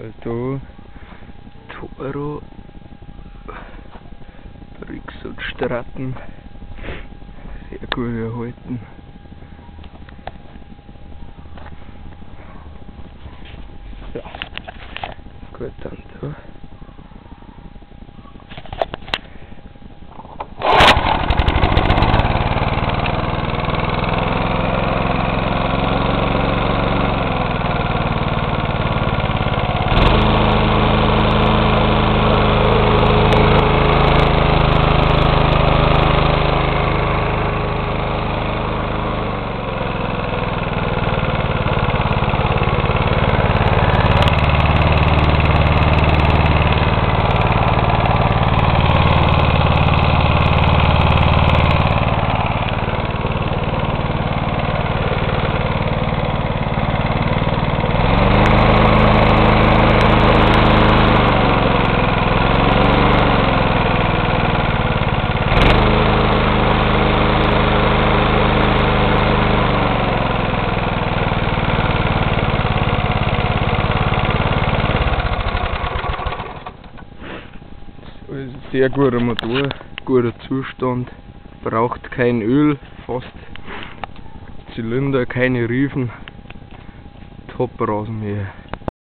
Also Toro, Brix und Stratten, sehr gut erhalten. Ja, gut dann da. Also sehr guter Motor, guter Zustand, braucht kein Öl, fast Zylinder, keine Riefen, Top Rasenmäher.